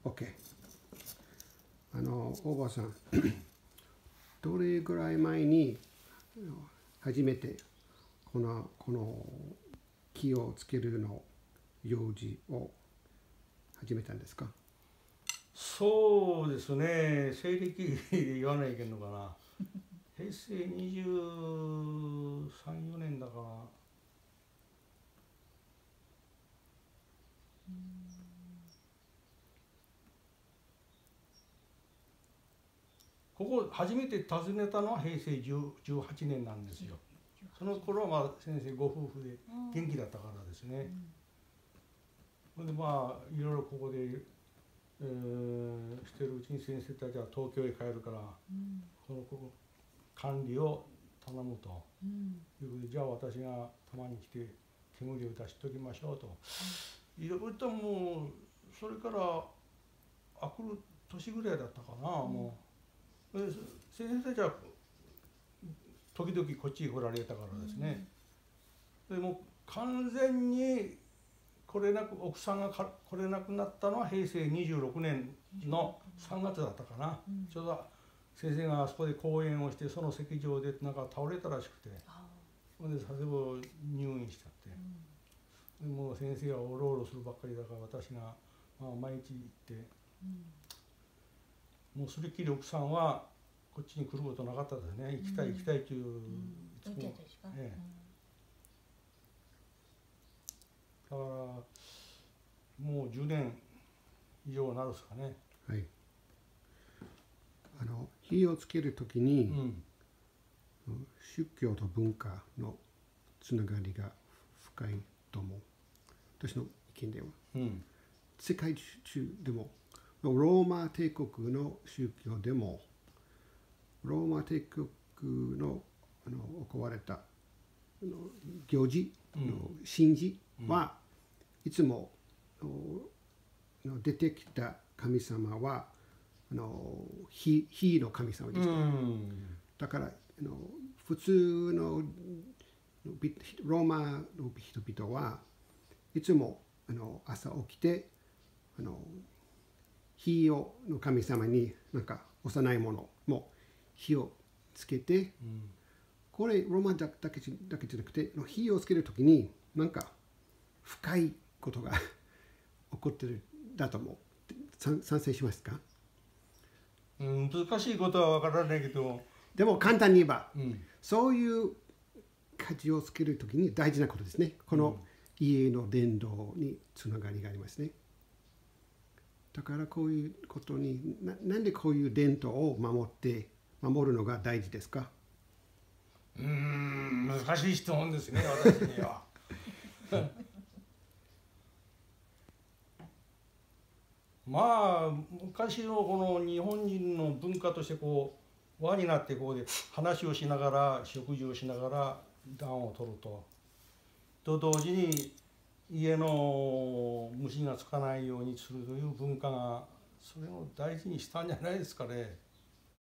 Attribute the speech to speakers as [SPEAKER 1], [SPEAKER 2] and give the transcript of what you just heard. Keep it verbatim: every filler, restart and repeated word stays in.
[SPEAKER 1] OK。あの、大場さん、どれぐらい前に初めてこの、この木をつけるの用事を始めたんですか？
[SPEAKER 2] そうですね、西暦で言わないけんのかな。平成にじゅうさん、よねんだから。ここ初めて訪ねたのは平成じゅうはちねんなんですよ。その頃はまあ先生ご夫婦で元気だったからですね。それでまあいろいろここで、えー、してるうちに先生たちは東京へ帰るから、そのここ管理を頼むということで、じゃあ私がたまに来て煙を出しときましょうと。いろいろともうそれからあくる年ぐらいだったかな、もう。先生たちは時々こっちに来られたからですね、うん、でも完全に来れなく奥さんが来れなくなったのは平成にじゅうろくねんのさんがつだったかな、うん、ちょうど先生があそこで講演をしてその席上でなんか倒れたらしくて、それで佐世保入院しちゃって、うん、でもう先生はおろおろするばっかりだから私が、まあ、毎日行って。うんもうそれっきり奥さんはこっちに来ることなかったですね。行きたい行きたいという、うん、いつも、ね、だからもうじゅうねん以上になるですかね。
[SPEAKER 1] はい。あの火をつけるときに、うん、宗教と文化のつながりが深いと思う。私の意見では。うん、世界中でもローマ帝国の宗教でもローマ帝国のあの行われた行事の神事はいつも出てきた神様はあの火の神様でした。だからあの普通のローマの人々はいつもあの朝起きてあの火をの神様になんか幼いものも火をつけて、うん、これローマだけじだけじゃなくて火をつけるときになんか深いことが起こってるだと思う。賛成しますか？
[SPEAKER 2] うん、難しいことは分からないけど
[SPEAKER 1] でも簡単に言えば、うん、そういう火事をつけるときに大事なことですね。この家の伝道につながりがありますね。だからこういうことに な, なんでこういう伝統を守って守るのが大事ですか？
[SPEAKER 2] うーん難しい質問ですね私には。まあ昔のこの日本人の文化としてこう輪になってこうで話をしながら食事をしながら暖を取ると。と同時に家の虫がつかないようにするという文化がそれを大事にしたんじゃないですかね。